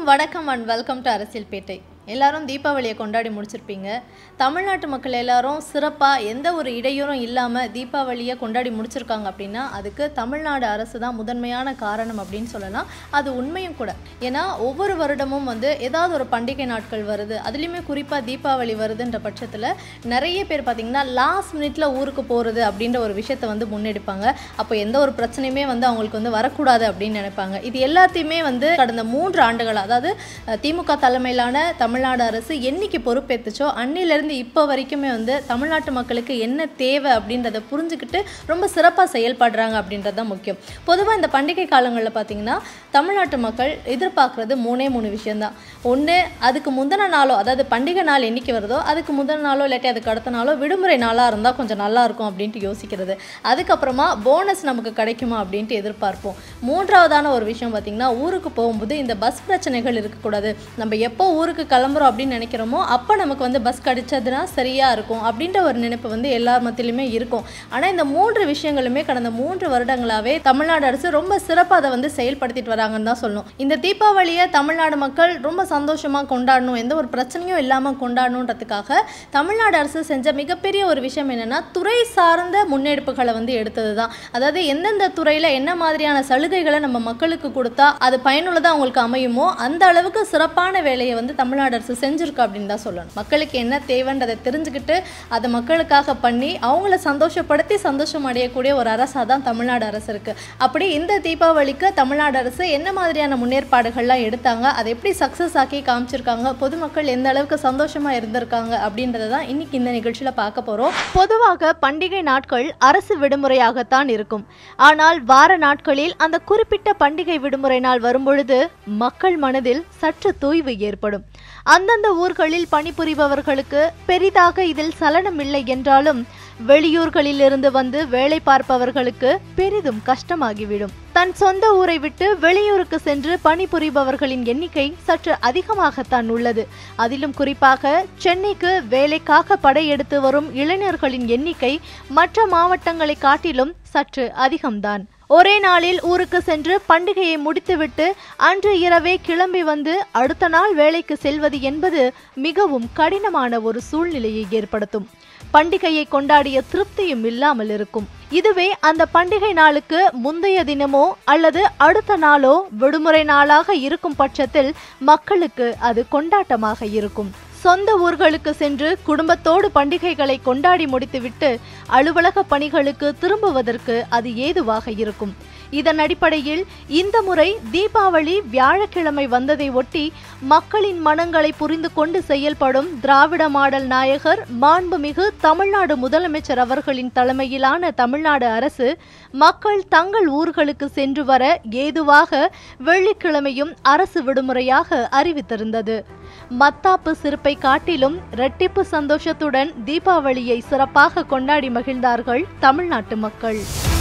எல்லோருக்கும் வணக்கம் and welcome to அரசியல் பேட்டை. எல்லாரும் தீபாவளியை கொண்டாடி முடிச்சிருப்பீங்க. தமிழ்நாட்டு மக்கள் எல்லாரும் சிறப்பா எந்த ஒரு இடையூறும் இல்லாம தீபாவளியை கொண்டாடி முடிச்சிருக்காங்க அப்படினா அதுக்கு தமிழ்நாடு அரசு தான் முதன்மையான காரணம் அப்படினு சொல்லலாம். அது உண்மையும் கூட. ஏனா ஒவ்வொரு வருடமும் ஏதாவது ஒரு பண்டிகை நாட்கள் வருது. அதுலயுமே குறிப்பா தீபாவளி வருதுன்ற பட்சத்துல நிறைய பேர் பாத்தீங்கன்னா லாஸ்ட் மினிட்ல ஊருக்கு போறது அப்படின்ற ஒரு விஷயத்தை முன்னெடுப்பாங்க. அப்போ எந்த ஒரு பிரச்சனையுமே அவங்களுக்கு வரக்கூடாது அப்படின்னு நினைப்பாங்க. இது எல்லாத்தையுமே கடந்த 3 ஆண்டுகளா அதாவது திமுக தலைமையிலான தமிழ்நாடு அரசு என்னைக்கு பொறுப்பேற்றுச்சோ அன்னிலிருந்து இப்போ வரைக்குமே தமிழ்நாட்டு மக்களுக்கு என்ன தேவை அப்படின்றத புரிஞ்சுக்கிட்டு ரொம்ப சிறப்பாக செயல்படுறாங்க அப்படின்றது தான் முக்கியம். பொதுவாக இந்த பண்டிகை காலங்களில் பார்த்தீங்கன்னா தமிழ்நாட்டு மக்கள் எதிர்பார்க்குறது 3 விஷயம்தான். ஒன்று, அதுக்கு முந்தின நாளோ அதாவது பண்டிகை நாள் என்னைக்கு வருதோ அதுக்கு முந்தின நாளோ இல்லாட்டி அதுக்கு அடுத்த நாளோ விடுமுறை நாளாக இருந்தால் கொஞ்சம் நல்லா இருக்கும் அப்படின்ட்டு யோசிக்கிறது. அதுக்கப்புறமா போனஸ் நமக்கு கிடைக்குமா அப்படின்ட்டு எதிர்பார்ப்போம். மூன்றாவதான ஒரு விஷயம் பார்த்தீங்கன்னா ஊருக்கு போகும்போது இந்த பஸ் பிரச்சனைகள் இருக்கக்கூடாது. நம்ம எப்போ ஊருக்கு கிளம்புறோம் அப்படின்னு நினைக்கிறோமோ அப்போ நமக்கு பஸ் கிடைச்சதுன்னா சரியா இருக்கும் அப்படின்ற ஒரு நினைப்பு எல்லார் மத்தியிலுமே இருக்கும். ஆனால் இந்த 3 விஷயங்களுமே கடந்த 3 வருடங்களாவே தமிழ்நாடு அரசு ரொம்ப சிறப்பாக அதை செயல்படுத்திட்டு வராங்கன்னு தான் சொல்லணும். இந்த தீபாவளியை தமிழ்நாடு மக்கள் ரொம்ப சந்தோஷமா கொண்டாடணும், எந்த ஒரு பிரச்சனையும் இல்லாமல் கொண்டாடணுன்றதுக்காக தமிழ்நாடு அரசு செஞ்ச மிகப்பெரிய ஒரு விஷயம் என்னன்னா துறை சார்ந்த முன்னெடுப்புகளை எடுத்தது தான். அதாவது எந்தெந்த துறையில என்ன மாதிரியான சலுகைகளை நம்ம மக்களுக்கு கொடுத்தா அது பயனுள்ளதாக அவங்களுக்கு அமையுமோ அந்த அளவுக்கு சிறப்பான வேலையை தமிழ்நாடு அரசு செஞ்சிருக்கு அப்படின்னு தான் சொல்லணும். மக்களுக்கு என்ன தேவைன்றதை தெரிஞ்சுக்கிட்டு அதை மக்களுக்காக பண்ணி அவங்கள சந்தோஷப்படுத்தி சந்தோஷம் அடையக்கூடிய ஒரு அரசாக தான் தமிழ்நாடு அரசு இருக்கு. அப்படி இந்த தீபாவளிக்கு தமிழ்நாடு அரசு என்ன மாதிரியான முன்னேற்பாடுகள்லாம் எடுத்தாங்க, அதை எப்படி சக்சஸ் ஆக்கி காமிச்சிருக்காங்க, பொதுமக்கள் எந்த அளவுக்கு சந்தோஷமா இருந்திருக்காங்க அப்படின்றத தான் இன்னைக்கு இந்த நிகழ்ச்சியில பார்க்க போறோம். பொதுவாக பண்டிகை நாட்கள் அரசு விடுமுறையாகத்தான் இருக்கும். ஆனால் வார நாட்களில் அந்த குறிப்பிட்ட பண்டிகை விடுமுறை நாள் வரும்பொழுது மக்கள் மனதில் சற்று தோய்வு ஏற்படும். அந்தந்த ஊர்களில் பணிபுரிபவர்களுக்கு பெரிதாக இதில் சலனம் இல்லை என்றாலும் வெளியூர்களில் இருந்து வேலை பார்ப்பவர்களுக்கு பெரிதும் கஷ்டமாகிவிடும். தன் சொந்த ஊரை விட்டு வெளியூருக்கு சென்று பணிபுரிபவர்களின் எண்ணிக்கை சற்று அதிகமாகத்தான் உள்ளது. அதிலும் குறிப்பாக சென்னைக்கு வேலைக்காக படையெடுத்து வரும் இளைஞர்களின் எண்ணிக்கை மற்ற மாவட்டங்களை காட்டிலும் சற்று அதிகம்தான். ஒரே நாளில் ஊருக்கு சென்று பண்டிகையை முடித்துவிட்டு அன்று இரவே கிளம்பி அடுத்த நாள் வேலைக்கு செல்வது என்பது மிகவும் கடினமான ஒரு சூழ்நிலையை ஏற்படுத்தும். பண்டிகையை கொண்டாடிய திருப்தியும் இல்லாமல் இருக்கும். இதுவே அந்த பண்டிகை நாளுக்கு முந்தைய தினமோ அல்லது அடுத்த நாளோ விடுமுறை நாளாக இருக்கும் பட்சத்தில் மக்களுக்கு அது கொண்டாட்டமாக இருக்கும். சொந்த ஊர்களுக்கு சென்று குடும்பத்தோடு பண்டிகைகளை கொண்டாடி முடித்துவிட்டு அலுவலக பணிகளுக்கு திரும்புவதற்கு அது ஏதுவாக இருக்கும். இதன் அடிப்படையில் இந்த முறை தீபாவளி வியாழக்கிழமை வந்ததை ஒட்டி மக்களின் மனங்களை புரிந்து கொண்டு செயல்படும் திராவிட மாடல் நாயகர் மாண்புமிகு தமிழ்நாடு முதலமைச்சர் அவர்களின் தலைமையிலான தமிழ்நாடு அரசு மக்கள் தங்கள் ஊர்களுக்கு சென்று வர ஏதுவாக வெள்ளிக்கிழமையும் அரசு விடுமுறையாக அறிவித்திருந்தது. மத்தாப்பு சிறப்பை காட்டிலும் இரட்டிப்பு சந்தோஷத்துடன் தீபாவளியை சிறப்பாக கொண்டாடி மகிழ்ந்தார்கள் தமிழ்நாட்டு மக்கள்.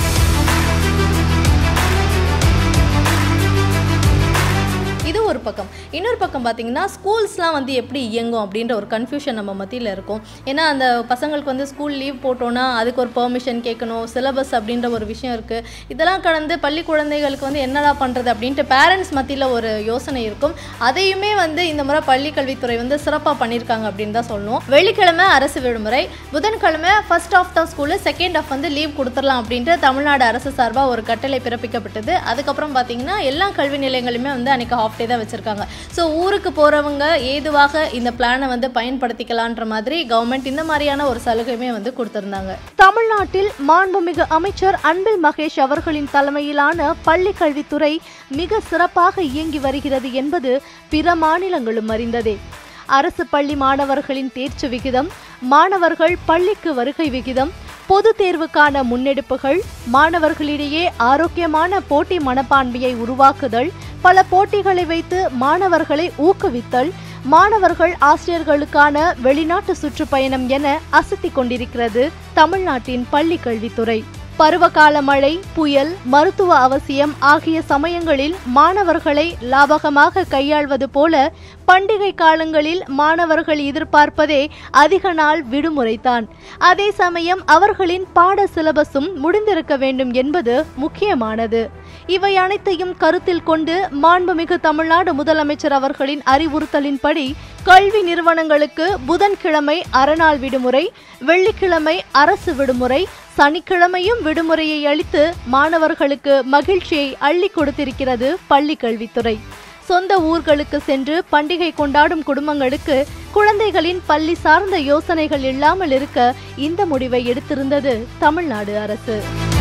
இது ஒரு பக்கம். இன்னொரு பக்கம் பார்த்தீங்கன்னா ஸ்கூல்ஸ்லாம் எப்படி இயங்கும் அப்படின்ற ஒரு கன்ஃபியூஷன் நம்ம மத்தியில் இருக்கும். ஏன்னா அந்த பசங்களுக்கு ஸ்கூல் லீவ் போட்டோன்னா அதுக்கு ஒரு பெர்மிஷன் கேட்கணும், சிலபஸ் அப்படின்ற ஒரு விஷயம் இருக்குது. இதெல்லாம் கடந்து பள்ளி குழந்தைகளுக்கு என்னடா பண்ணுறது அப்படின்ட்டு பேரண்ட்ஸ் மத்தியில் ஒரு யோசனை இருக்கும். அதையுமே இந்த முறை பள்ளி கல்வித்துறை சிறப்பாக பண்ணியிருக்காங்க அப்படின்னு தான் சொல்லணும். வெள்ளிக்கிழமை அரசு விடுமுறை, புதன்கிழமை ஃபர்ஸ்ட் ஆஃப் தான் ஸ்கூலு, செகண்ட் ஆஃப் லீவ் கொடுத்துடலாம் அப்படின்ட்டு தமிழ்நாடு அரசு சார்பாக ஒரு கட்டளை பிறப்பிக்கப்பட்டது. அதுக்கப்புறம் பார்த்தீங்கன்னா எல்லா கல்வி நிலையங்களுமே அன்றைக்கி ஹாஃப் டே தான் வச்சிருக்காங்க. ஸோ ஊருக்கு போறவங்க ஏதுவாக இந்த பிளானை பயன்படுத்திக்கலான்ற மாதிரி கவர்மெண்ட் இந்த மாதிரியான ஒரு சலுகையுமே கொடுத்திருந்தாங்க. தமிழ்நாட்டில் மாண்புமிகு அமைச்சர் அன்பில் மகேஷ் அவர்களின் தலைமையிலான பள்ளி கல்வித்துறை மிக சிறப்பாக இயங்கி வருகிறது என்பது பிற மாநிலங்களும் அறிந்ததே. அரசு பள்ளி மாணவர்களின் தேர்ச்சி விகிதம், மாணவர்கள் பள்ளிக்கு வருகை விகிதம், பொது தேர்வுக்கான முன்னெடுப்புகள், மாணவர்களிடையே ஆரோக்கியமான போட்டி மனப்பான்மையை உருவாக்குதல், பல போட்டிகளை வைத்து மாணவர்களை ஊக்குவித்தல், மாணவர்கள் ஆசிரியர்களுக்கான வெளிநாட்டு சுற்றுப்பயணம் என அசத்தி கொண்டிருக்கிறது தமிழ்நாட்டின் பள்ளி கல்வித்துறை. பருவகால மழை, புயல், மருத்துவ அவசியம் ஆகிய சமயங்களில் மாணவர்களை லாபகமாக கையாள்வது போல பண்டிகை காலங்களில் மாணவர்கள் எதிர்பார்ப்பதே அதிக நாள் விடுமுறைதான். அதே சமயம் அவர்களின் பாட சிலபஸும் முடிந்திருக்க வேண்டும் என்பது முக்கியமானது. இவை அனைத்தையும் கருத்தில் கொண்டு மாண்புமிகு தமிழ்நாடு முதலமைச்சர் அவர்களின் அறிவுறுத்தலின்படி கல்வி நிறுவனங்களுக்கு புதன்கிழமை அரைநாள் விடுமுறை, வெள்ளிக்கிழமை அரசு விடுமுறை, சனிக்கிழமையும் விடுமுறையை அளித்து மாணவர்களுக்கு மகிழ்ச்சியை அள்ளி கொடுத்திருக்கிறது பள்ளி கல்வித்துறை. சொந்த ஊர்களுக்கு சென்று பண்டிகை கொண்டாடும் குடும்பங்களுக்கு குழந்தைகளின் பள்ளி சார்ந்த யோசனைகள் இல்லாமல் இருக்க இந்த முடிவை எடுத்திருந்தது தமிழ்நாடு அரசு.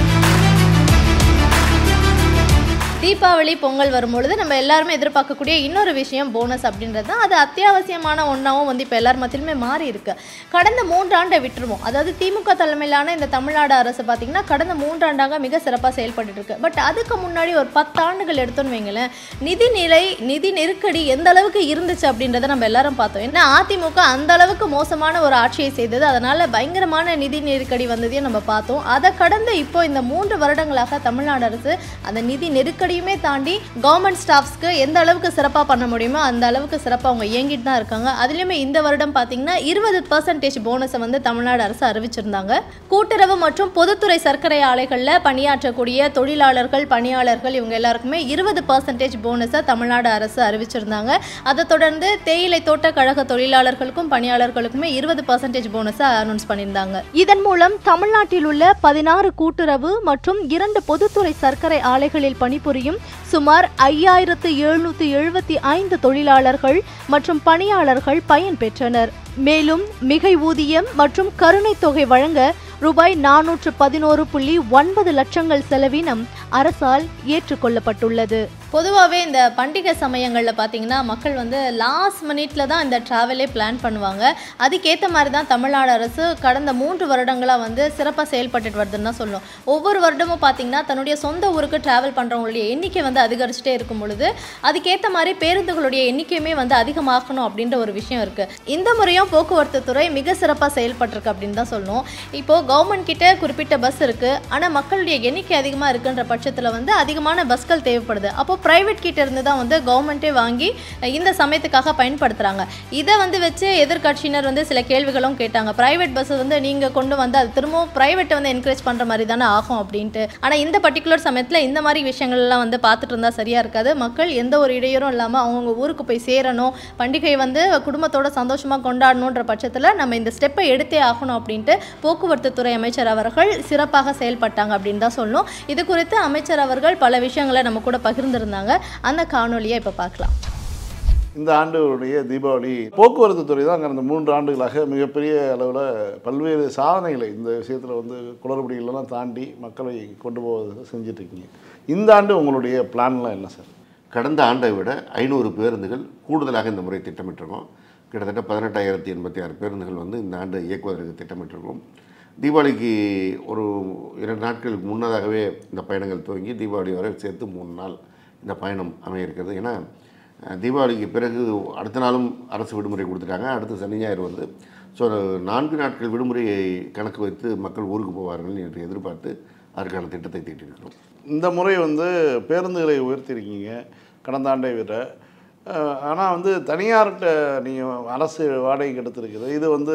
தீபாவளி, பொங்கல் வரும்பொழுது நம்ம எல்லாருமே எதிர்பார்க்கக்கூடிய இன்னொரு விஷயம் போனஸ் அப்படின்றது தான். அது அத்தியாவசியமான ஒன்றாவும் வந்து இப்போ எல்லார் மத்தியிலுமே மாறி இருக்கு. கடந்த 3 ஆண்டை விட்டுருவோம். அதாவது திமுக தலைமையிலான இந்த தமிழ்நாடு அரசு பார்த்தீங்கன்னா கடந்த 3 ஆண்டாக மிக சிறப்பாக செயல்பட்டு இருக்கு. பட் அதுக்கு முன்னாடி ஒரு 10 ஆண்டுகள் எடுத்தோன்னு வைங்களேன், நிதி நெருக்கடி எந்த அளவுக்கு இருந்துச்சு அப்படின்றத நம்ம எல்லாரும் பார்த்தோம். ஏன்னா அதிமுக அந்த அளவுக்கு மோசமான ஒரு ஆட்சியை செய்தது. அதனால பயங்கரமான நிதி நெருக்கடி வந்ததையும் நம்ம பார்த்தோம். அதை கடந்து இப்போ இந்த 3 வருடங்களாக தமிழ்நாடு அரசு அந்த நிதி நெருக்கடி தாண்டி கவர்மெண்ட் ஸ்டாஃப்ஸ்க்கு எந்த அளவுக்கு சிறப்பாக பண்ண முடியுமோ அந்த அளவுக்கு சிறப்பாக அவங்க இயங்கிட்டு தான் இருக்காங்க. அதுலயுமே இந்த வருடம் பார்த்தீங்கன்னா 20% போனஸை வந்து தமிழ்நாடு அரசு அறிவிச்சிருந்தாங்க. கூட்டுறவு மற்றும் பொதுத்துறை சர்க்கரை ஆலைகளில் பணியாற்றக்கூடிய தொழிலாளர்கள், பணியாளர்கள் இவங்க எல்லாருக்குமே 20% போனஸை தமிழ்நாடு அரசு அறிவிச்சிருந்தாங்க. அதை தொடர்ந்து தேயிலை தோட்ட கழக தொழிலாளர்களுக்கும் பணியாளர்களுக்குமே 20% போனஸை அனௌன்ஸ் பண்ணியிருந்தாங்க. இதன் மூலம் தமிழ்நாட்டில் உள்ள 16 கூட்டுறவு மற்றும் 2 பொதுத்துறை சர்க்கரை ஆலைகளில் பணிபுரியும் சுமார் 5775 தொழிலாளர்கள் மற்றும் பணியாளர்கள் பயன்பெற்றனர். மேலும் மிகை ஊதியம் மற்றும் கருணை தொகை வழங்க ரூபாய் 411.9 லட்சங்கள் செலவினம் அரசால் ஏற்றுக்கொள்ளப்பட்டுள்ளது. பொதுவாகவே இந்த பண்டிகை சமயங்களில் பார்த்தீங்கன்னா மக்கள் வந்து லாஸ்ட் மினிட்ல தான் இந்த ட்ராவலே பிளான் பண்ணுவாங்க. அதுக்கேற்ற மாதிரி தான் தமிழ்நாடு அரசு கடந்த 3 வருடங்களாக வந்து சிறப்பாக செயல்பட்டு வருதுன்னு தான் சொல்லணும். ஒவ்வொரு வருடமும் பார்த்தீங்கன்னா தன்னுடைய சொந்த ஊருக்கு ட்ராவல் பண்ணுறவங்களுடைய எண்ணிக்கை வந்து அதிகரிச்சுட்டே இருக்கும் பொழுது அதுக்கேற்ற மாதிரி பேருந்துகளுடைய எண்ணிக்கையுமே வந்து அதிகமாக்கணும் அப்படின்ற ஒரு விஷயம் இருக்குது. இந்த முறையும் போக்குவரத்து துறை மிக சிறப்பாக செயல்பட்டிருக்கு அப்படின்னு தான் சொல்லணும். இப்போது கவர்மெண்ட் கிட்ட குறிப்பிட்ட பஸ் இருக்குது, ஆனால் மக்களுடைய எண்ணிக்கை அதிகமாக இருக்குன்ற பட்சத்தில் வந்து அதிகமான பஸ்கள் தேவைப்படுது. அப்போ பிரைவேட் கிட்ட இருந்து தான் வந்து கவர்மெண்ட்டே வாங்கி இந்த சமயத்துக்காக பயன்படுத்துகிறாங்க. இதை வந்து வச்சு எதிர்கட்சியினர் வந்து சில கேள்விகளும் கேட்டாங்க. பிரைவேட் பஸ் வந்து நீங்கள் கொண்டு வந்து அது திரும்பவும் பிரைவேட்டை வந்து என்கரேஜ் பண்ணுற மாதிரி தானே ஆகும் அப்படின்ட்டு. ஆனால் இந்த பர்டிகுலர் சமயத்தில் இந்த மாதிரி விஷயங்கள்லாம் வந்து பார்த்துட்டு இருந்தால் சரியாக இருக்காது. மக்கள் எந்த ஒரு இடையூறும் இல்லாமல் அவங்கவுங்க ஊருக்கு போய் சேரணும், பண்டிகை வந்து குடும்பத்தோட சந்தோஷமாக கொண்டாடணுன்ற பட்சத்தில் நம்ம இந்த ஸ்டெப்பை எடுத்தே ஆகணும் அப்படின்ட்டு போக்குவரத்து துறை அமைச்சர் அவர்கள் சிறப்பாக செயல்பட்டாங்க அப்படின்னு தான் சொல்லணும். இது குறித்து அமைச்சர் அவர்கள் பல விஷயங்களை நம்ம கூட பகிர்ந்திருந்தாங்க. அந்த காணொலியை இப்போ பார்க்கலாம். இந்த ஆண்டுடைய தீபாவளி போக்குவரத்து துறை தான் கடந்த 3 ஆண்டுகளாக மிகப்பெரிய அளவில் பல்வேறு சாதனைகளை இந்த விஷயத்தில் வந்து குளறுபடிகளெல்லாம் தாண்டி மக்களை கொண்டு போவது செஞ்சிட்ருக்கீங்க. இந்த ஆண்டு உங்களுடைய பிளான்லாம் என்ன சார்? கடந்த ஆண்டை விட 500 பேருந்துகள் கூடுதலாக இந்த முறை திட்டமிட்டிருக்கோம். கிட்டத்தட்ட 18,086 பேருந்துகள் வந்து இந்த ஆண்டு இயக்குவதற்கு திட்டமிட்டிருக்கோம். தீபாவளிக்கு ஒரு 2 நாட்களுக்கு முன்னதாகவே இந்த பயணங்கள் துவங்கி தீபாவளி வரை சேர்த்து 3 நாள் இந்த பயணம் அமைய இருக்கிறது. ஏன்னா தீபாவளிக்கு பிறகு அடுத்த நாளும் அரசு விடுமுறை கொடுத்துட்டாங்க. அடுத்து சனி ஞாயிறு வந்து ஸோ 4 நாட்கள் விடுமுறையை கணக்கு வைத்து மக்கள் ஊருக்கு போவார்கள் என்று எதிர்பார்த்து அதற்கான திட்டத்தை தீட்டியிருக்கிறோம். இந்த முறை வந்து பேருந்துகளை உயர்த்தியிருக்கீங்க கடந்த ஆண்டை விட. ஆனால் வந்து தனியார்கிட்ட நீங்கள் அரசு வாடகைக்கு எடுத்திருக்குது. இது வந்து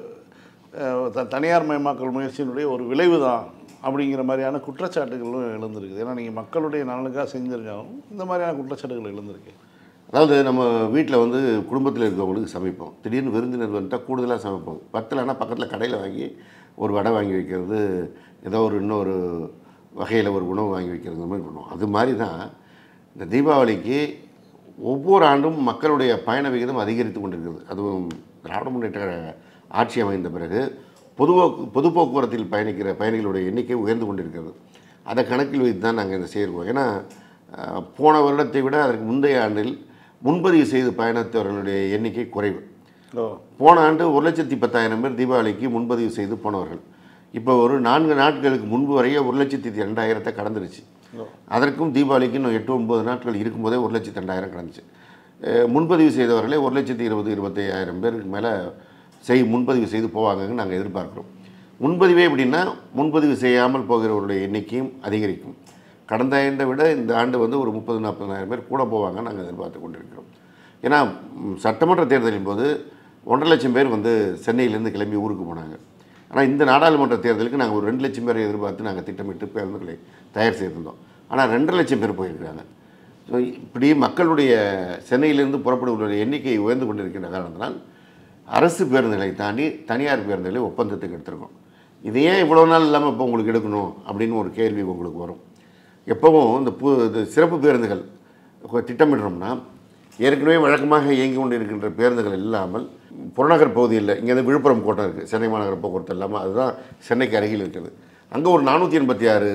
தனியார் மயமாக்கல் முயற்சியினுடைய ஒரு விளைவு தான் அப்படிங்கிற மாதிரியான குற்றச்சாட்டுகளும் எழுந்திருக்குது. ஏன்னா நீங்கள் மக்களுடைய நலனுக்காக செஞ்சிருந்தாலும் இந்த மாதிரியான குற்றச்சாட்டுகள் எழுந்திருக்கு. அதாவது நம்ம வீட்டில் வந்து குடும்பத்தில் இருக்கிறவங்களுக்கு சமைப்போம். திடீர்னு விருந்தினர் வந்துட்டால் கூடுதலாக சமைப்போம். பத்தலைன்னா பக்கத்தில் கடையில் வாங்கி ஒரு வடை வாங்கி வைக்கிறது, ஏதோ ஒரு இன்னொரு வகையில் ஒரு உணவு வாங்கி வைக்கிறது மாதிரி பண்ணுவோம். அது மாதிரி தான் இந்த தீபாவளிக்கு ஒவ்வொரு ஆண்டும் மக்களுடைய பயண விகிதம் அதிகரித்து கொண்டிருக்கிறது. அதுவும் திராவிட முன்னேற்ற ஆட்சி அமைந்த பிறகு பொது போக்குவரத்தில் பயணிக்கிற பயணிகளுடைய எண்ணிக்கை உயர்ந்து கொண்டிருக்கிறது. அதை கணக்கில் வைத்து தான் நாங்கள் இதை செய்கிறோம். ஏன்னா போன வருடத்தை விட அதற்கு முந்தைய ஆண்டில் முன்பதிவு செய்து பயணித்தவர்களுடைய எண்ணிக்கை குறைவு. போன ஆண்டு 1,10,000 பேர் தீபாவளிக்கு முன்பதிவு செய்து போனவர்கள். இப்போ ஒரு 4 நாட்களுக்கு முன்பு வரையே 1,02,000 கடந்துருச்சு. அதற்கும் தீபாவளிக்கு இன்னும் 8-9 நாட்கள் இருக்கும்போதே 1,02,000 கடந்துச்சு. முன்பதிவு செய்தவர்களே 1,20,000-25,000 பேருக்கு மேலே முன்பதிவு செய்து போவாங்கன்னு நாங்கள் எதிர்பார்க்குறோம். முன்பதிவே எப்படின்னா முன்பதிவு செய்யாமல் போகிறவருடைய எண்ணிக்கையும் அதிகரிக்கும். கடந்த ஆண்டை விட இந்த ஆண்டு வந்து ஒரு 30,000-40,000 பேர் கூட போவாங்க நாங்கள் எதிர்பார்த்து கொண்டிருக்கிறோம். ஏன்னா சட்டமன்ற தேர்தலின் போது 1.5 லட்சம் பேர் வந்து சென்னையிலேருந்து கிளம்பி ஊருக்கு போனாங்க. ஆனால் இந்த நாடாளுமன்ற தேர்தலுக்கு நாங்கள் ஒரு 2 லட்சம் பேரை எதிர்பார்த்து நாங்கள் திட்டமிட்டு பேருந்துகளை தயார் செய்திருந்தோம். ஆனால் 2.5 லட்சம் பேர் போயிருக்கிறாங்க. ஸோ இப்படி மக்களுடைய சென்னையிலிருந்து புறப்படுவதற்குரிய எண்ணிக்கை உயர்ந்து கொண்டிருக்கின்ற காரணத்தினால் அரசு பேருந்துகளை தாண்டி தனியார் பேருந்துகளை ஒப்பந்தத்துக்கு எடுத்திருக்கோம். இது ஏன் இவ்வளோ நாள் இல்லாமல் இப்போ உங்களுக்கு எடுக்கணும் அப்படின்னு ஒரு கேள்வி உங்களுக்கு வரும். எப்போவும் இந்த சிறப்பு பேருந்துகள் திட்டமிடுறோம்னா ஏற்கனவே வழக்கமாக இயங்கி கொண்டு இருக்கின்ற பேருந்துகள் இல்லாமல் புறநகர் பகுதியில் இங்கேருந்து விழுப்புரம் கோட்டம் இருக்குது, சென்னை மாநகர போக்குவரத்து இல்லாமல் அதுதான் சென்னைக்கு அருகில் இருக்கிறது. அங்கே ஒரு 486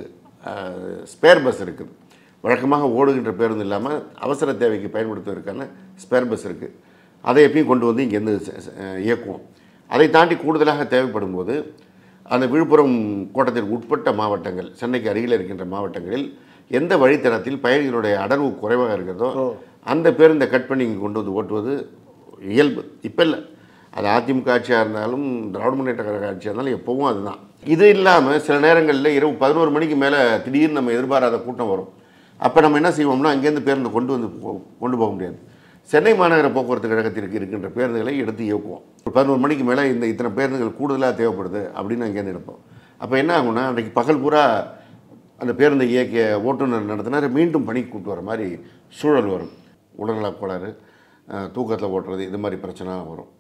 ஸ்பேர் பஸ் இருக்குது. வழக்கமாக ஓடுகின்ற பேருந்து இல்லாமல் அவசர தேவைக்கு பயன்படுத்துவதற்கான ஸ்பேர் பஸ் இருக்குது. அதை எப்பயும் கொண்டு வந்து இங்கேருந்து இயக்குவோம். அதை தாண்டி கூடுதலாக தேவைப்படும் போது அந்த விழுப்புரம் கோட்டத்திற்கு உட்பட்ட மாவட்டங்கள், சென்னைக்கு அருகில் இருக்கின்ற மாவட்டங்களில் எந்த வழித்தடத்தில் பயணிகளுடைய அடர்வு குறைவாக இருக்கிறதோ அந்த பேருந்தை கட் பண்ணி இங்கே கொண்டு வந்து ஓட்டுவது இயல்பு. இப்போ இல்லை, அது அதிமுக ஆட்சியாக இருந்தாலும் திராவிட முன்னேற்ற கழக ஆட்சியாக இருந்தாலும் எப்போவும் அதுதான். இது இல்லாமல் சில நேரங்களில் இரவு 11 மணிக்கு மேலே திடீர்னு நம்ம எதிர்பாராத கூட்டம் வரும். அப்போ நம்ம என்ன செய்வோம்னா அங்கேருந்து பேருந்து கொண்டு போக முடியாது. சென்னை மாநகர போக்குவரத்து கழகத்திற்கு இருக்கின்ற பேருந்துகளை எடுத்து இயக்குவோம். ஒரு 11 மணிக்கு மேலே இத்தனை பேருந்துகள் கூடுதலாக தேவைப்படுது அப்படின்னு அங்கேருந்து எடுப்போம். அப்போ என்ன ஆகும்னா அன்றைக்கு பகல் பூரா அந்த பேருந்தை இயக்கிய ஓட்டுநர் நடத்தினார் மீண்டும் பணிக்கு கூப்பிட்டு வர மாதிரி சூழல் வரும். உடல்நல கோளாறு, தூக்கத்தில் ஓட்டுறது, இது மாதிரி பிரச்சனை வரும்.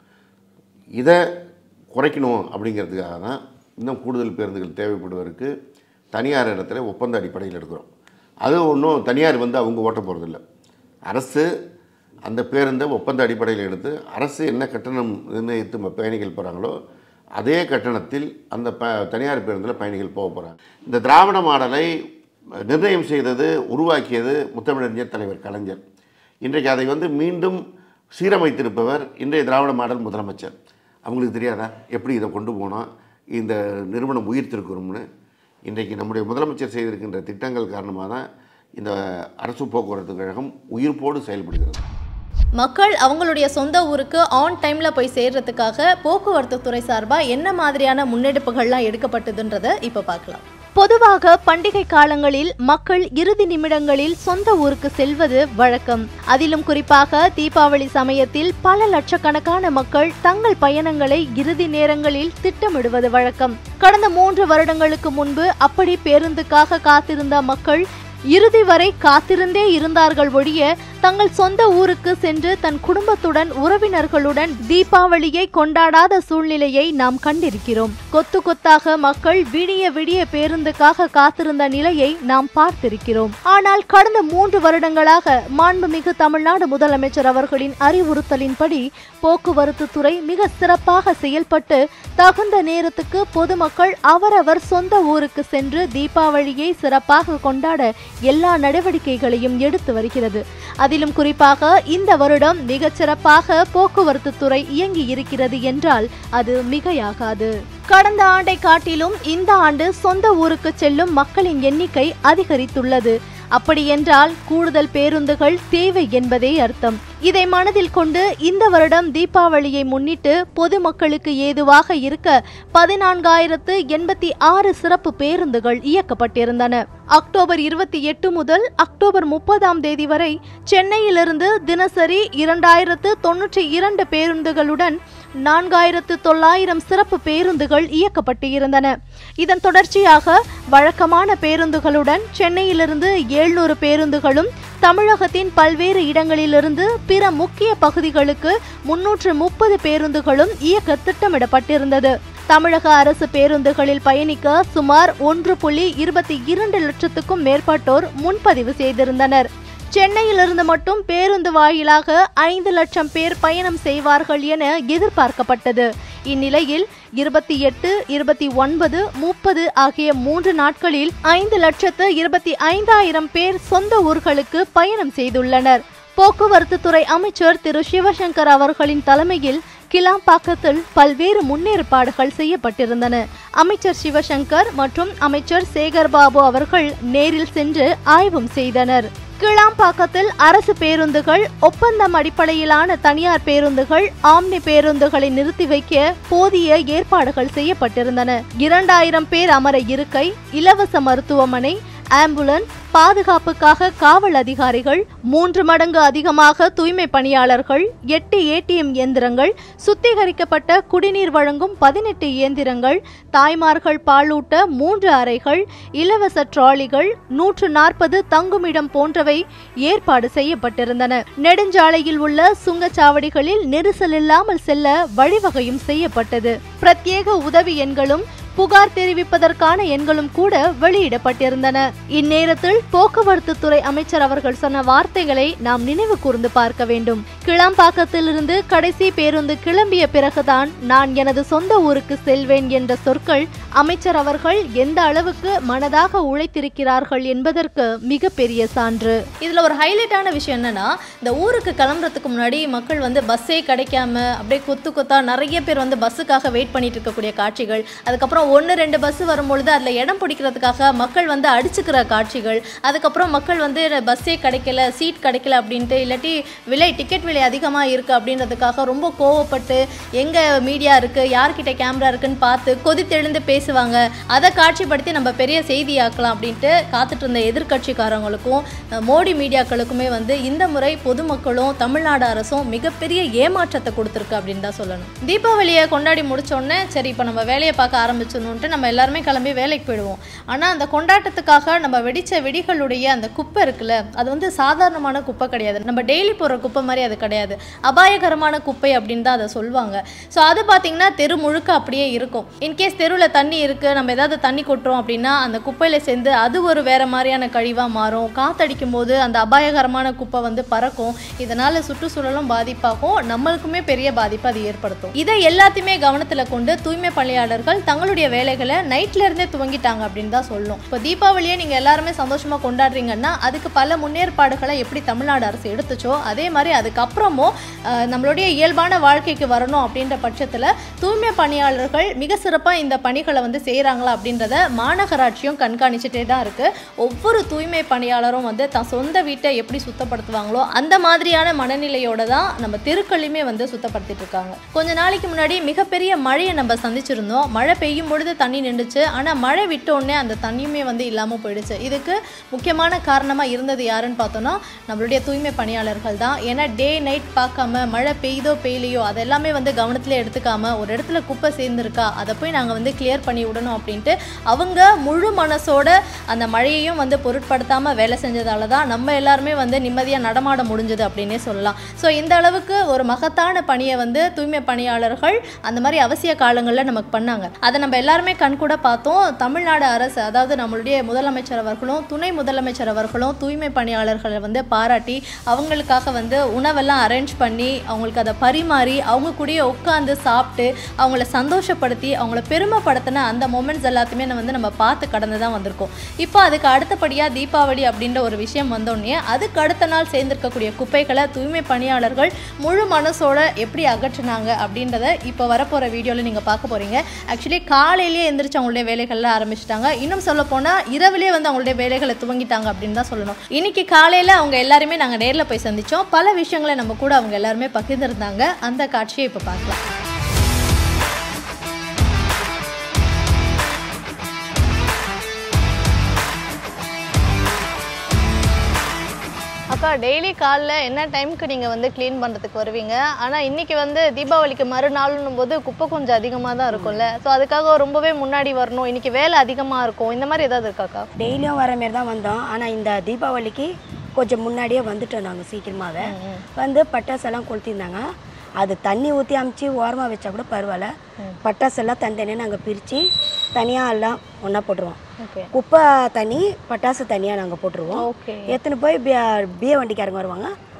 இதை குறைக்கணும் அப்படிங்கிறதுக்காக தான் இன்னும் கூடுதல் பேருந்துகள் தேவைப்படுவதற்கு தனியார் இடத்துல ஒப்பந்த அடிப்படையில் எடுக்கிறோம். அது ஒன்றும் தனியார் வந்து அவங்க ஓட்ட போகிறதில்ல. அரசு அந்த பேருந்தை ஒப்பந்த அடிப்படையில் எடுத்து அரசு என்ன கட்டணம் நிர்ணயித்து பயணிகள் போகிறாங்களோ அதே கட்டணத்தில் அந்த தனியார் பேருந்தில் பயணிகள் போக போகிறாங்க. இந்த திராவிட மாடலை நிர்ணயம் செய்தது, உருவாக்கியது முத்தமிழறிஞர் தலைவர் கலைஞர். இன்றைக்கு அதை வந்து மீண்டும் சீரமைத்திருப்பவர் இன்றைய திராவிட மாடல் முதலமைச்சர். அவங்களுக்கு தெரியாதா எப்படி இதை கொண்டு போனால் இந்த நிறுவனம் உயிர்த்திருக்கிறோம்னு? இன்றைக்கு நம்முடைய முதலமைச்சர் செய்திருக்கின்ற திட்டங்கள் காரணமாக தான் இந்த அரசு போக்குவரத்து கழகம் உயிர்ப்போடு செயல்படுகிறது. மக்கள் அவங்களுடைய சொந்த ஊருக்கு ஆன் டைமில் போய் சேர்றதுக்காக போக்குவரத்து துறை சார்பாக என்ன மாதிரியான முன்னெடுப்புகள்லாம் எடுக்கப்பட்டதுன்றதை இப்போ பார்க்கலாம். பொதுவாக பண்டிகை காலங்களில் மக்கள் இறுதி நிமிடங்களில் சொந்த ஊருக்கு செல்வது வழக்கம். அதிலும் குறிப்பாக தீபாவளி சமயத்தில் பல லட்சக்கணக்கான மக்கள் தங்கள் பயணங்களை இறுதி நேரங்களில் திட்டமிடுவது வழக்கம். கடந்த 3 வருடங்களுக்கு முன்பு அப்படி பேருந்துக்காக காத்திருந்த மக்கள் இறுதி வரை காத்திருந்தே இருந்தார்கள் ஒழிய தங்கள் சொந்த ஊருக்கு சென்று தன் குடும்பத்துடன் உறவினர்களுடன் தீபாவளியை கொண்டாடாத சூழ்நிலையை நாம் கண்டிருக்கிறோம். கொத்து கொத்தாக மக்கள் விடிய விடிய பேருந்துக்காக காத்திருந்த நிலையை நாம் பார்த்திருக்கிறோம். ஆனால் கடந்த 3 வருடங்களாக மாண்புமிகு தமிழ்நாடு முதலமைச்சர் அவர்களின் அறிவுறுத்தலின்படி போக்குவரத்து துறை மிக சிறப்பாக செயல்பட்டு தகுந்த நேரத்துக்கு பொதுமக்கள் அவரவர் சொந்த ஊருக்கு சென்று தீபாவளியை சிறப்பாக கொண்டாட எல்லா நடவடிக்கைகளையும் எடுத்து வருகிறது. அதிலும் குறிப்பாக இந்த வருடம் மிகச்சிறப்பாக போக்குவரத்து துறை இயங்கி இருக்கிறது என்றால் அது மிகையாகாது. கடந்த ஆண்டை காட்டிலும் இந்த ஆண்டு சொந்த ஊருக்கு செல்லும் மக்களின் எண்ணிக்கை அதிகரித்துள்ளது. அப்படியென்றால் கூடுதல் பேருந்துகள் தேவை என்பதே அர்த்தம். இதை மனதில் கொண்டு இந்த வருடம் தீபாவளியை முன்னிட்டு பொதுமக்களுக்கு ஏதுவாக இருக்க 14,086 சிறப்பு பேருந்துகள் இயக்கப்பட்டிருந்தன. அக்டோபர் 28 முதல் அக்டோபர் 30ஆம் தேதி வரை சென்னையிலிருந்து தினசரி 2092 பேருந்துகளுடன் 4,900 சிறப்பு பேருந்துகள் இயக்கப்பட்டு இருந்தன. இதன் தொடர்ச்சியாக வழக்கமான பேருந்துகளுடன் சென்னையிலிருந்து 700 பேருந்துகளும் தமிழகத்தின் பல்வேறு இடங்களிலிருந்து பிற முக்கிய பகுதிகளுக்கு 330 பேருந்துகளும் இயக்க திட்டமிடப்பட்டிருந்தது. தமிழக அரசு பேருந்துகளில் பயணிக்க சுமார் 1.22 லட்சத்துக்கும் மேற்பட்டோர் முன்பதிவு செய்திருந்தனர். சென்னையிலிருந்து மட்டும் பேருந்து வாயிலாக 5 லட்சம் பேர் பயணம் செய்வார்கள் என எதிர்பார்க்கப்பட்டது. இந்நிலையில் 28, 29, 30 ஆகிய 3 நாட்களில் 5,25,000 பேர் சொந்த ஊர்களுக்கு பயணம் செய்துள்ளனர். போக்குவரத்து துறை அமைச்சர் திரு சிவசங்கர் அவர்களின் தலைமையில் கிளாம்பாக்கத்தில் பல்வேறு முன்னேற்பாடுகள் செய்யப்பட்டிருந்தன. அமைச்சர் சிவசங்கர் மற்றும் அமைச்சர் சேகர்பாபு அவர்கள் நேரில் சென்று ஆய்வும் செய்தனர். கிளாம்பாக்கத்தில் அரசு பேருந்துகள், ஒப்பந்தம் அடிப்படையிலான தனியார் பேருந்துகள், ஆம்னி பேருந்துகளை நிறுத்தி வைக்க போதிய ஏற்பாடுகள் செய்யப்பட்டிருந்தன. 2000 பேர் அமர இருக்கை, இலவச மருத்துவமனை, ஆம்புலன்ஸ், பாதுகாப்புக்காக காவல் அதிகாரிகள், 3 மடங்கு அதிகமாக தூய்மை பணியாளர்கள், 8 ATM இயந்திரங்கள், சுத்திகரிக்கப்பட்ட குடிநீர் வழங்கும் 18 இயந்திரங்கள், தாய்மார்கள் பாலூட்ட 3 அறைகள், இலவச ட்ராலிகள், 140 தங்குமிடம் போன்றவை ஏற்பாடு செய்யப்பட்டிருந்தன. நெடுஞ்சாலையில் உள்ள சுங்கச்சாவடிகளில் நெரிசல் இல்லாமல் செல்ல வழிவகையும் செய்யப்பட்டது. பிரத்யேக உதவி எண்களும் புகார் தெரிவிப்பதற்கான எண்களும் கூட வெளியிடப்பட்டிருந்தன. இந்நேரத்தில் போக்குவரத்து துறை அமைச்சர் அவர்கள் சொன்ன வார்த்தைகளை நாம் நினைவு கூர்ந்து பார்க்க வேண்டும். கிளாம்பாக்கத்திலிருந்து கடைசி பேருந்து கிளம்பிய பிறகுதான் நான் எனது சொந்த ஊருக்கு செல்வேன் என்ற சொற்கள் அமைச்சர் அவர்கள் எந்த அளவுக்கு மனதாக உழைத்திருக்கிறார்கள் என்பதற்கு மிகப்பெரிய சான்று. இதுல ஒரு ஹைலைட்டான விஷயம் என்னன்னா, இந்த ஊருக்கு கிளம்புறதுக்கு முன்னாடி மக்கள் பஸ்ஸே கிடைக்காம அப்படியே கொத்து கொத்தா நிறைய பேர் பஸ்ஸுக்காக வெயிட் பண்ணிட்டு இருக்கக்கூடிய காட்சிகள், அதுக்கப்புறம் 1-2 பஸ் வரும்பொழுது அதில் இடம் பிடிக்கிறதுக்காக மக்கள் அடிச்சுக்கிற காட்சிகள், அதுக்கப்புறம் மக்கள் பஸ்ஸே கிடைக்கல, சீட் கிடைக்கல அப்படின்ட்டு, இல்லாட்டி டிக்கெட் விலை அதிகமாக இருக்குது அப்படின்றதுக்காக ரொம்ப கோவப்பட்டு எங்கே மீடியா இருக்குது, யார்கிட்ட கேமரா இருக்குன்னு பார்த்து கொதித்தெழுந்து பேசுவாங்க. அதை காட்சிப்படுத்தி நம்ம பெரிய செய்தியாக்கலாம் அப்படின்ட்டு காத்துட்டு இருந்த எதிர்கட்சிக்காரங்களுக்கும் மோடி மீடியாக்களுக்குமே இந்த முறை பொதுமக்களும் தமிழ்நாடு அரசும் மிகப்பெரிய ஏமாற்றத்தை கொடுத்துருக்கு அப்படின்னு தான் சொல்லணும். தீபாவளியை கொண்டாடி முடிச்சோடனே சரி இப்போ நம்ம வேலையை பார்க்க ஆரம்பிச்சோம், நம்ம எல்லாருமே கிளம்பி வேலைக்கு போயிடுவோம். ஆனால் அந்த கொண்டாட்டத்துக்காக நம்ம வெடிச்ச வெடிகளுடைய அந்த குப்பை இருக்குல்ல, அது சாதாரணமான குப்பை கிடையாது, நம்ம டெய்லி போடுற குப்பை மாதிரி அது கிடையாது, அபாயகரமான குப்பை அப்படின்னு தான் அதை சொல்லுவாங்க. ஸோ அது பார்த்தீங்கன்னா தெரு முழுக்க அப்படியே இருக்கும். இன்கேஸ் தெருவில் தண்ணி இருக்குது, நம்ம ஏதாவது தண்ணி கொட்டுறோம் அப்படின்னா அந்த குப்பையில் சேர்ந்து அது ஒரு வேற மாதிரியான கழிவாக மாறும். காத்தடிக்கும் போது அந்த அபாயகரமான குப்பை பறக்கும். இதனால் சுற்றுச்சூழலும் பாதிப்பாகும், நம்மளுக்குமே பெரிய பாதிப்பு அது ஏற்படுத்தும். இதை எல்லாத்தையுமே கவனத்தில் கொண்டு தூய்மை பணியாளர்கள் தங்களுடைய வேலைகளை நைட்ல இருந்தே துவங்கிட்டாங்க அப்படின்னு தான் சொல்லணும். இப்போ தீபாவளியை நீங்க எல்லாருமே சந்தோஷமா கொண்டாடுறீங்கன்னா அதுக்கு பல முன்னேற்பாடுகளை எப்படி தமிழ்நாடு அரசு எடுத்துச்சோ அதே மாதிரி அதுக்கப்புறமும் நம்மளுடைய இயல்பான வாழ்க்கைக்கு வரணும் அப்படின்ற பட்சத்தில் தூய்மை பணியாளர்கள் மிக சிறப்பாக இந்த பணிகளை செய்கிறாங்களா அப்படின்றத மாநகராட்சியும் கண்காணிச்சுட்டே தான் இருக்கு. ஒவ்வொரு தூய்மை பணியாளரும் தன் சொந்த வீட்டை எப்படி சுத்தப்படுத்துவாங்களோ அந்த மாதிரியான மனநிலையோட தான் நம்ம தெருக்களையுமே சுத்தப்படுத்திட்டு இருக்காங்க. கொஞ்ச நாளைக்கு முன்னாடி மிகப்பெரிய மழையை நம்ம சந்திச்சிருந்தோம். மழை பெய்யும் பொழுது தண்ணி நின்றுச்சு, ஆனால் மழை விட்டோடனே அந்த தண்ணியுமே இல்லாமல் போயிடுச்சு. இதுக்கு முக்கியமான காரணமாக இருந்தது யாருன்னு பார்த்தோன்னா நம்மளுடைய தூய்மை பணியாளர்கள் தான். ஏன்னா டே நைட் பார்க்காம மழை பெய்தோ பெய்யலையோ அதெல்லாமே கவனத்தில் எடுத்துக்காம ஒரு இடத்துல குப்பை சேர்ந்துருக்கா அதை போய் நாங்கள் கிளியர் பண்ணி விடணும் அப்படின்ட்டு அவங்க முழு மனசோட அந்த மழையையும் பொருட்படுத்தாமல் வேலை செஞ்சதால தான் நம்ம எல்லாருமே நிம்மதியாக நடமாட முடிஞ்சது அப்படின்னே சொல்லலாம். ஸோ இந்த அளவுக்கு ஒரு மகத்தான பணியை தூய்மை பணியாளர்கள் அந்த மாதிரி அவசிய காலங்களில் நமக்கு பண்ணாங்க. அதை நம்ம எல்லாருமே கண்கூட பார்த்தோம். தமிழ்நாடு அரசு, அதாவது நம்மளுடைய முதலமைச்சர் அவர்களும் துணை முதலமைச்சர் அவர்களும் தூய்மை பணியாளர்களை பாராட்டி அவங்களுக்காக உணவெல்லாம் அரேஞ்ச் பண்ணி அவங்களுக்கு அதை பரிமாறி அவங்க கூடயே உட்காந்து சாப்பிட்டு அவங்கள சந்தோஷப்படுத்தி அவங்கள பெருமைப்படுத்தின அந்த மொமெண்ட்ஸ் எல்லாத்தையுமே நம்ம பார்த்து கடந்து தான் வந்திருக்கோம். இப்போ அதுக்கு அடுத்தபடியாக தீபாவளி அப்படின்ற ஒரு விஷயம் வந்தோடனே அதுக்கு அடுத்த நாள் சேர்ந்திருக்கக்கூடிய குப்பைகளை தூய்மை பணியாளர்கள் முழு மனசோட எப்படி அகற்றினாங்க அப்படின்றத இப்போ வரப்போகிற வீடியோவில் நீங்கள் பார்க்க போகிறீங்க. ஆக்சுவலி காலையிலேயே எந்திரிச்சு அவங்களுடைய வேலைகள்லாம் ஆரம்பிச்சிட்டாங்க. இன்னும் சொல்ல போனால் இரவிலே அவங்களுடைய வேலைகளை துவங்கிட்டாங்க அப்படின்னு தான் சொல்லணும். இன்னைக்கு காலையில் அவங்க எல்லாருமே நாங்கள் நேரில் போய் சந்தித்தோம். பல விஷயங்களை நம்ம கூட அவங்க எல்லாருமே பகிர்ந்துருந்தாங்க. அந்த காட்சியை இப்போ பார்க்கலாம். அக்கா, டெய்லி காலைல என்ன டைமுக்கு நீங்கள் க்ளீன் பண்ணுறதுக்கு வருவீங்க? ஆனால் இன்றைக்கி தீபாவளிக்கு மறுநாள்னும் போது குப்பை கொஞ்சம் அதிகமாக தான் இருக்கும்ல. ஸோ அதுக்காக ரொம்பவே முன்னாடி வரணும், இன்றைக்கி வேலை அதிகமாக இருக்கும், இந்த மாதிரி ஏதாவது இருக்காக்கா? டெய்லியும் வர மாரி தான் வந்தோம். ஆனால் இந்த தீபாவளிக்கு கொஞ்சம் முன்னாடியே வந்துட்டோம். நாங்கள் சீக்கிரமாகவே பட்டாசெல்லாம் கொளுத்திருந்தாங்க. அது தண்ணி ஊற்றி அமுச்சு ஓரமாக வச்சா கூட பரவாயில்ல. பட்டாசெல்லாம் தனித்தனியாக நாங்கள் பிரித்து தனியாக எல்லாம் ஒன்றா போட்டுருவோம். குப்பை தனி, பட்டாசு தனியாக நாங்கள் போட்டுருவோம். எத்தனை போய் பிஏ வண்டிக்காரங்க வருவாங்க,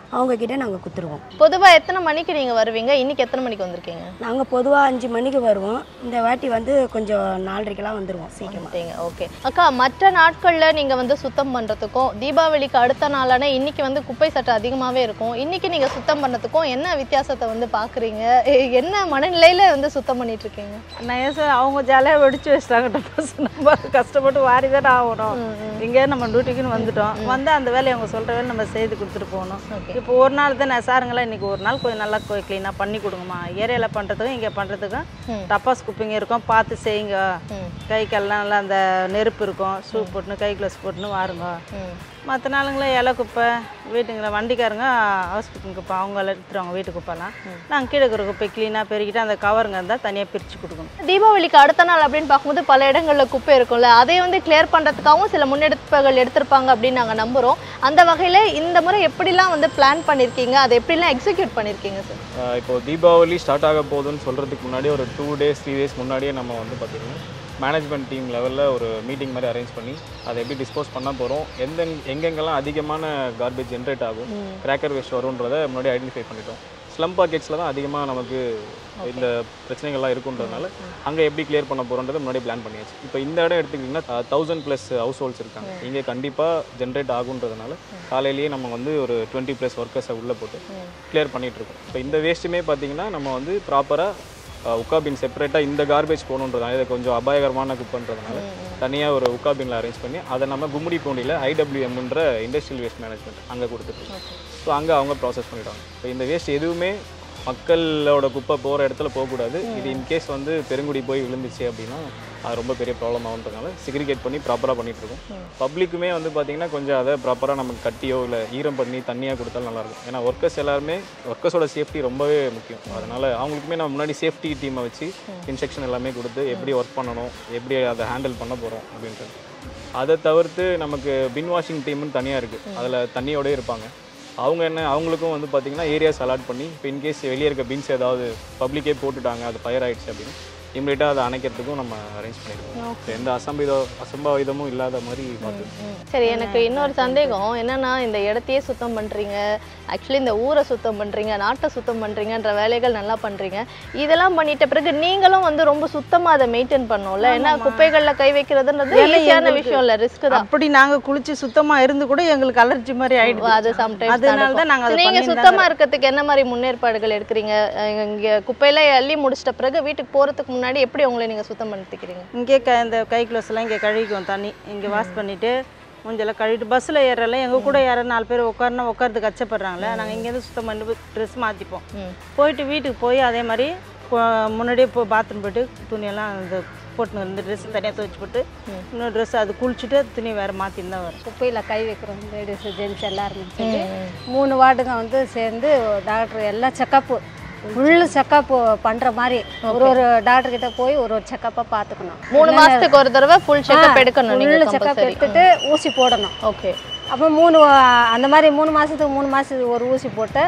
அவங்கக்கிட்ட நாங்கள் கொடுத்துருவோம். பொதுவாக எத்தனை மணிக்கு நீங்கள் வருவீங்க? இன்றைக்கி எத்தனை மணிக்கு வந்திருக்கீங்க? நாங்கள் பொதுவாக 5 மணிக்கு வருவோம். இந்த வாட்டி வந்து கொஞ்சம் 4:30க்கெல்லாம் வந்துடுவோம் சீக்கிரமாக. ஓகே அக்கா, மற்ற நாட்களில் நீங்கள் வந்து சுத்தம் பண்ணுறதுக்கும் தீபாவளிக்கு அடுத்த நாளான இன்றைக்கி வந்து குப்பை சற்று அதிகமாகவே இருக்கும், இன்றைக்கி நீங்கள் சுத்தம் பண்ணுறதுக்கும் என்ன வித்தியாசத்தை வந்து பார்க்குறீங்க? என்ன மனநிலையில் வந்து சுத்தம் பண்ணிகிட்ருக்கீங்க? நைஸாக அவங்க ஜாலியாக வெடிச்சு வச்சிட்டாங்க. நம்ம கஷ்டப்பட்டு வாரி தானே ஆகணும். இங்கே நம்ம டியூட்டிக்குன்னு வந்துட்டோம். வந்து அந்த வேலையை அவங்க சொல்கிற வேலை நம்ம செய்து கொடுத்துட்டு போகணும். இப்போ ஒரு நாள் தான் சாருங்களா இன்றைக்கி ஒரு நாள் கொஞ்சம் நல்லா க்ளீனாக பண்ணி கொடுங்கம்மா. ஏரியாவில் பண்ணுறதுக்கும் இங்கே பண்ணுறதுக்கும் டப்பாஸ் குப்பிங்க இருக்கும், பார்த்து செய்யுங்க. கை கால்லாம் நல்லா அந்த நெருப்பு இருக்கும், ஷூ போட்டுன்னு கை க்ளவுஸ் போட்டுன்னு வாருங்க. மற்ற நாளுங்களே இலை குப்பை வீட்டுங்களை வண்டிக்காரங்க ஹவுஸ் கீப்பிங் குப்பை அவங்க எடுத்துருவாங்க. வீட்டு குப்பைலாம் நாங்கள் கீழே இருக்கிற குப்பை க்ளீனாக பெருக்கிட்டு அந்த கவருங்க இருந்தால் தனியாக பிரித்து கொடுக்கணும். தீபாவளிக்கு அடுத்த நாள் அப்படின்னு பார்க்கும்போது பல இடங்களில் குப்பை இருக்கும்ல, அதை வந்து கிளியர் பண்ணுறதுக்காகவும் சில முன்னெடுப்புகள் எடுத்திருப்பாங்க அப்படின்னு நாங்கள் நம்புகிறோம். அந்த வகையில் இந்த முறை எப்படிலாம் வந்து பிளான் பண்ணியிருக்கீங்க, அதை எப்படிலாம் எக்ஸிக்யூட் பண்ணியிருக்கீங்க சார்? இப்போது தீபாவளி ஸ்டார்ட் ஆக போகுதுன்னு சொல்கிறதுக்கு முன்னாடி ஒரு 2 days 3 days முன்னாடியே நம்ம வந்து பார்த்திங்கன்னா மேனேஜ்மெண்ட் டீம் லெவலில் ஒரு மீட்டிங் மாதிரி அரேஞ்ச் பண்ணி அதை எப்படி டிஸ்போஸ் பண்ண போகிறோம், எங்கெங்கெல்லாம் அதிகமான கார்பேஜ் ஜென்ரேட் ஆகும், கிராக்கர் வேஸ்ட் வரும்ன்றதை முன்னாடி ஐடென்டிஃபை பண்ணிட்டோம். ஸ்லம் பாக்கெட்ஸில் தான் அதிகமாக நமக்கு இந்த பிரச்சனைகள்லாம் இருக்குன்றதுனால அங்கே எப்படி கிளியர் பண்ண போகிறோன்றதை முன்னாடி பிளான் பண்ணியாச்சு. இப்போ இந்த இடம் எடுத்துக்கிட்டிங்கன்னா 1000+ ஹவுஸ் ஹோல்ட்ஸ் இருக்காங்க. இங்கே கண்டிப்பாக ஜென்ரேட் ஆகுன்றதுனால காலையிலேயே நம்ம வந்து ஒரு 20+ ஒர்க்கர்ஸை உள்ளே போட்டு கிளியர் பண்ணிகிட்ருக்கோம். இப்போ இந்த வேஸ்ட்டுமே பார்த்திங்கன்னா நம்ம வந்து ப்ராப்பராக உக்காபின் செப்பரேட்டாக இந்த கார்பேஜ் போகணுன்றதுனால இதை கொஞ்சம் அபாயகரமான குப்பைன்றதுனால தனியாக ஒரு உக்காபினில் அரேஞ்ச் பண்ணி அதை நம்ம கும்முடி பூண்டியில் IWMன்ற இண்டஸ்ட்ரியல் வேஸ்ட் மேனேஜ்மெண்ட் அங்கே கொடுத்துருக்கோம். ஸோ அங்கே அவங்க ப்ராசஸ் பண்ணிவிடுவாங்க. இப்போ இந்த வேஸ்ட் எதுவுமே மக்களோட குப்பை போகிற இடத்துல போகக்கூடாது. இது இன்கேஸ் வந்து பெருங்குடி போய் விழுந்துச்சு அப்படின்னா அது ரொம்ப பெரிய ப்ராப்ளம் ஆகுன்றதுனால செக்ரிகேட் பண்ணி ப்ராப்பராக பண்ணிகிட்ருக்கோம். பப்ளிக்குமே வந்து பார்த்திங்கன்னா கொஞ்சம் அதை ப்ராப்பராக நமக்கு கட்டியோ இல்லை ஈரம் பண்ணி தண்ணியாக கொடுத்தாலும் நல்லாயிருக்கும். ஏன்னா ஒர்க்கர்ஸ் எல்லாருமே ஒர்க்கர்ஸோட சேஃப்டி ரொம்பவே முக்கியம். அதனால் அவங்களுக்குமே நம்ம முன்னாடி சேஃப்டி டீமை வச்சு இன்ஸ்ட்ரக்ஷன் எல்லாமே கொடுத்து எப்படி ஒர்க் பண்ணணும், எப்படி அதை ஹேண்டில் பண்ண போகிறோம் அப்படின்றது. அதை தவிர்த்து நமக்கு பின் வாஷிங் டீம்னு தனியாக இருக்குது, அதில் தண்ணியோடய இருப்பாங்க. அவங்களுக்கும் வந்து பார்த்திங்கன்னா ஏரியாஸ் அலாட் பண்ணி இப்போ இன்கேஸ் வெளியே இருக்க பின்ஸ் ஏதாவது பப்ளிக்கே போட்டுட்டாங்க, அது ஃபயர் ஆகிடுச்சு அப்படின்னு இம்மிடியட்டாக அதை அணைக்கிறதுக்கும் நம்ம அரேஞ்ச் பண்ணிடுவோம். எந்த அசம்பாவிதமும் இல்லாத மாதிரி பார்த்து. சரி, எனக்கு இன்னொரு சந்தேகம் என்னென்னா, இந்த இடத்தையே சுத்தம் பண்ணுறீங்க, ஆக்சுவலி இந்த ஊரை சுத்தம் பண்ணுறீங்க, நாட்டை சுத்தம் பண்ணுறீங்கன்ற வேலைகள் நல்லா பண்ணுறீங்க. இதெல்லாம் பண்ணிட்ட பிறகு நீங்களும் வந்து ரொம்ப சுத்தமாக அதை மெயின்டைன் பண்ணோம்ல. ஏன்னா குப்பைகளில் கை வைக்கிறதுன்றது ஈஸியான விஷயம் இல்லை, ரிஸ்க் தான். அப்படி நாங்கள் குளிச்சு சுத்தமாக இருந்து கூட எங்களுக்கு அலர்ஜி மாதிரி ஆகிடுது. அது சம்டைம்ஸ் அதனால தான் நாங்கள் நீங்கள் சுத்தமாக இருக்கிறதுக்கு என்ன மாதிரி முன்னேற்பாடுகள் எடுக்கிறீங்க? இங்கே குப்பையில அள்ளி முடிச்சிட்ட பிறகு வீட்டுக்கு போகிறதுக்கு முன்னாடி எப்படி உங்களை நீங்கள் சுத்தம் பண்ணிக்கிறீங்க? இங்கே இந்த கை க்ளவுஸ்லாம் இங்கே கழுவிக்குவோம், தண்ணி இங்கே வாஷ் பண்ணிவிட்டு மூஞ்செல்லாம் கழுவிட்டு பஸ்ஸில் ஏறலாம். எங்கள் கூட யாரோ 4 பேர் உட்காரத்துக்கு கஷ்டப்படுறாங்களே, நாங்கள் இங்கேருந்து சுத்தம் பண்ணி ட்ரெஸ் மாற்றிப்போம். போயிட்டு வீட்டுக்கு போய் அதே மாதிரி முன்னாடியே போய் பாத்ரூம் போய்ட்டு துணியெல்லாம் இந்த போட்டுன்னு இந்த ட்ரெஸ் தனியாக துவைச்சி போட்டு இன்னொரு ட்ரெஸ் அது குளிச்சுட்டு துணி வேறு மாற்றின்னு தான் வரும். குப்பையில் கை வைக்கிறோம் லேடிஸு ஜென்ஸ் எல்லாருமே சொல்லி 3 வார்டுங்க வந்து சேர்ந்து டாக்டர் எல்லாம் செக்கப்பு ஃபுல்லு செக்கப் பண்ணுற மாதிரி ஒரு டாக்டர்கிட்ட போய் ஒரு செக்கப்பை பார்த்துக்கணும். 3 மாதத்துக்கு ஒரு தடவை ஃபுல் செக்கப் எடுக்கணும். ஃபுல் செக்கப் எடுத்துட்டு ஊசி போடணும். ஓகே. அப்போ அந்த மாதிரி 3 மாதத்துக்கு ஒரு ஊசி போட்டு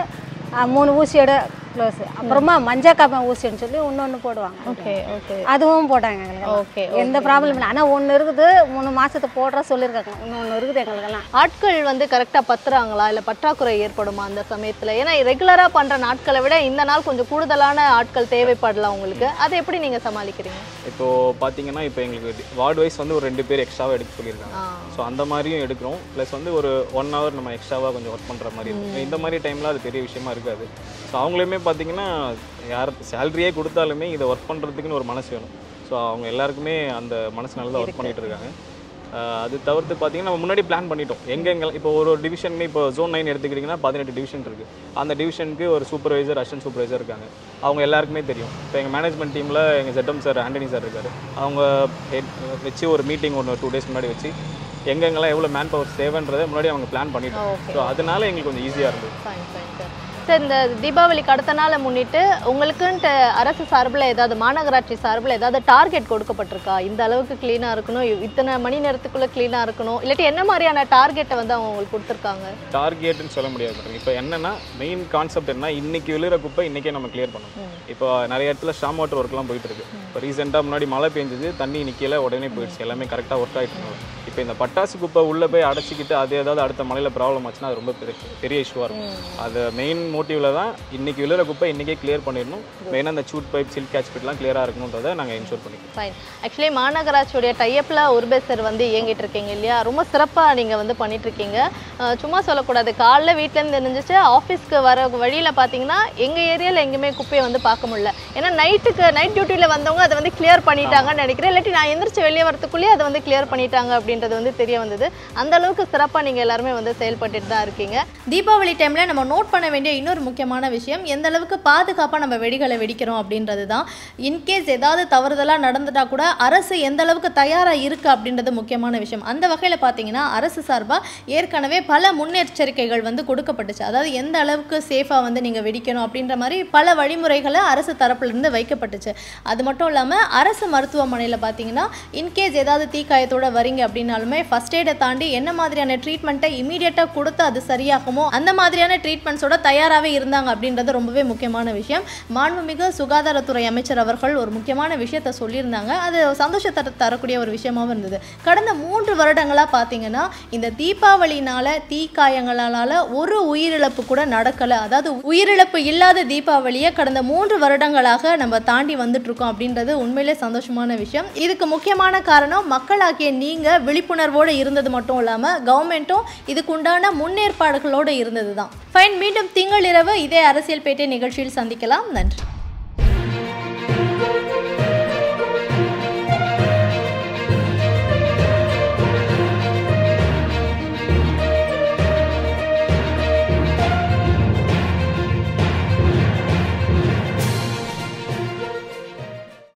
3 ஊசியோட க்ளோஸ். அப்புறமா மஞ்சள் காப்பை ஊசின்னு சொல்லி இன்னொன்று போடுவாங்க. Okay okay. அதுவும் போட்டாங்க எங்களுக்கு. ஓகே, எந்த ப்ராப்ளம் இல்லை. ஆனால் ஒன்று இருக்குது 3 மாதத்தை போடுற சொல்லியிருக்காங்க. இன்னொன்று இருக்குது எங்களுக்கெல்லாம். ஆட்கள் வந்து கரெக்டாக பத்துறாங்களா இல்லை பற்றாக்குறை ஏற்படுமா அந்த சமயத்தில்? ஏன்னா ரெகுலராக பண்ணுற நாட்களை விட இந்த நாள் கொஞ்சம் கூடுதலான ஆட்கள் தேவைப்படலாம் உங்களுக்கு. அதை எப்படி நீங்கள் சமாளிக்கிறீங்க? இப்போது பார்த்தீங்கன்னா இப்போ எங்களுக்கு வார்டு வைஸ் வந்து ஒரு 2 பேர் எக்ஸ்ட்ராவாக எடுக்க சொல்லியிருக்காங்க. ஸோ அந்த மாதிரியும் எடுக்கிறோம். ப்ளஸ் வந்து ஒரு 1 hour நம்ம எக்ஸ்ட்ராவாக கொஞ்சம் ஒர்க் பண்ணுற மாதிரி இருக்கும். இந்த மாதிரி டைமில் அது பெரிய விஷயமா இருக்காது. ஸோ அவங்களுமே பார்த்தீங்கன்னா யார் சேலரியே கொடுத்தாலுமே இதை ஒர்க் பண்ணுறதுக்குன்னு ஒரு மனசு வேணும். ஸோ அவங்க எல்லாருக்குமே அந்த மனசுனால தான் ஒர்க் பண்ணிகிட்டு இருக்காங்க. அது தவிர்த்து பார்த்தீங்கன்னா நம்ம முன்னாடி பிளான் பண்ணிட்டோம். எங்கெங்கே இப்போ ஒரு டிவிஷனுமே இப்போ Zone 9 எடுத்துக்கிட்டிங்கன்னா 18 டிவிஷன் இருக்குது. அந்த டிவிஷனுக்கு ஒரு சூப்பர்வைசர், அசிஸ்டன்ட் சூப்பர்வைசர் இருக்காங்க. அவங்க எல்லாருக்குமே தெரியும். இப்போ எங்கள் மேனேஜ்மெண்ட் டீமில் எங்கள் ZM சார், ஆண்டனி சார் இருக்கார். அவங்க வச்சு ஒரு மீட்டிங் 2 days முன்னாடி வச்சு எங்கெங்கெல்லாம் எவ்வளோ மேன் பவர் தேவைன்றதை முன்னாடி அவங்க பிளான் பண்ணிட்டோம். ஸோ அதனால எங்களுக்கு கொஞ்சம் ஈஸியாக இருந்தது. சார் இந்த தீபாவளிக்கு அடுத்த நாளை முன்னிட்டு உங்களுக்குன்ட்டு அரசு சார்பில் ஏதாவது மாநகராட்சி சார்பில் ஏதாவது டார்கெட் கொடுக்கப்பட்டிருக்கா? இந்த அளவுக்கு க்ளீனாக இருக்கணும், இத்தனை மணி நேரத்துக்குள்ளே க்ளீனாக இருக்கணும், இல்லாட்டி என்ன மாதிரியான டார்கெட்டை வந்து அவங்க உங்களுக்கு கொடுத்துருக்காங்க? டார்கெட்னு சொல்ல முடியாது மேடம். இப்போ என்னன்னா மெயின் கான்செப்ட் என்ன, இன்னைக்கு விழுற குப்பை இன்றைக்கே நம்ம கிளியர் பண்ணணும். இப்போ நிறைய இடத்துல ஸ்டாம் வாட்டர் ஒர்க்லாம் போயிட்டு இருக்கு. இப்போ ரீசெண்டாக முன்னாடி மழை பெஞ்சது, தண்ணி நிற்கல, உடனே போயிடுச்சு, எல்லாமே கரெக்டாக ஒர்க் ஆகிட்டு இருந்தோம். இப்போ இந்த பட்டாசு குப்பை உள்ளே போய் அடைச்சிக்கிட்டு அது ஏதாவது அடுத்த மழையில் ப்ராப்ளம் ஆச்சுன்னா அது ரொம்ப பெரிய இஷ்யூவாக இருக்கும். அது மெயின் மோட்டிவில் தான் இன்னைக்கு விழுற குப்பை இன்றைக்கே கிளியர் பண்ணிடணும். மெயினாக அந்த சூட் பைப், சில்க் கேட்ச் பிட்லாம் கிளியராக இருக்கணுன்றதை நாங்கள் இன்ஷூர் பண்ணிக்கிறோம். ஃபைன். ஆக்சுவலி மாநகராட்சியோடைய டைப்பில் உர்பேசர் வந்து இயங்கிட்டு இருக்கீங்க இல்லையா, ரொம்ப சிறப்பாக நீங்கள் வந்து பண்ணிட்டுருக்கீங்க. சும்மா சொல்லக்கூடாது, காலைல வீட்டிலேருந்து தெரிஞ்சிச்சு ஆஃபீஸ்க்கு வர வழியில் பார்த்தீங்கன்னா எங்கள் ஏரியாவில் எங்கேயுமே குப்பையை வந்து பார்க்க முடியல. ஏன்னா நைட் டியூட்டியில் வந்தவங்க அதை வந்து கிளியர் பண்ணிட்டாங்கன்னு நினைக்கிறேன், இல்லாட்டி நான் எந்திரிச்சு வெளியே வரத்துக்குள்ளேயே அதை வந்து கிளியர் பண்ணிட்டாங்க அப்படின்றது வந்து தெரிய வந்தது. அந்த அளவுக்கு சிறப்பாக நீங்கள் எல்லாருமே வந்து செயல்பட்டு தான் இருக்கீங்க. தீபாவளி டைமில் நம்ம நோட் பண்ண வேண்டிய இன்னொரு முக்கியமான விஷயம், எந்த அளவுக்கு பாதுகாப்பாக நம்ம வெடிகளை வெடிக்கிறோம் அப்படின்றது தான். இன்கேஸ் ஏதாவது தவறுதலாக நடந்துட்டா கூட அரசு எந்த அளவுக்கு தயாராக இருக்குது அப்படின்றது முக்கியமான விஷயம். அந்த வகையில் பார்த்தீங்கன்னா அரசு சார்பாக ஏற்கனவே பல முன்னெச்சரிக்கைகள் வந்து கொடுக்கப்பட்டுச்சு. அதாவது எந்த அளவுக்கு சேஃபாக வந்து நீங்கள் வெடிக்கணும் அப்படின்ற மாதிரி பல வழிமுறைகளை அரசு தரப்புலேருந்து வைக்கப்பட்டுச்சு. அது மட்டும் இல்லாமல் அரசு மருத்துவமனையில் பார்த்தீங்கன்னா இன்கேஸ் ஏதாவது தீக்காயத்தோடு வரீங்க அப்படின்னாலுமே ஃபர்ஸ்ட் எய்டை தாண்டி என்ன மாதிரியான ட்ரீட்மெண்ட்டை இமீடியட்டாக கொடுத்து அது சரியாகுமோ அந்த மாதிரியான ட்ரீட்மெண்ட்ஸோட தயாராகவே இருந்தாங்க அப்படின்றது ரொம்பவே முக்கியமான விஷயம். மாண்புமிகு சுகாதாரத்துறை அமைச்சர் அவர்கள் ஒரு முக்கியமான விஷயத்தை சொல்லியிருந்தாங்க. அது சந்தோஷத்தை தரக்கூடிய ஒரு விஷயமாகவும் இருந்தது. கடந்த 3 வருடங்களாக பார்த்தீங்கன்னா இந்த தீபாவளினால தீக்காயங்களால் ஒரு உயிரிழப்பு கூட நடக்கலை. அதாவது உயிரிழப்பு இல்லாத தீபாவளியை கடந்த 3 வருடங்களாக நம்ம தாண்டி வந்துட்டு இருக்கோம் அப்படின்றது உண்மையிலே சந்தோஷமான விஷயம். இதுக்கு முக்கியமான காரணம் மக்களாகிய நீங்கள் விழிப்புணர்வோடு இருந்தது மட்டும் இல்லாமல் கவர்மெண்ட்டும் இதுக்குண்டான முன்னேற்பாடுகளோடு இருந்தது தான். ஃபைன். மீண்டும் திங்கள் இரவு இதே அரசியல் பேட்டை நிகழ்ச்சியில் சந்திக்கலாம். நன்றி.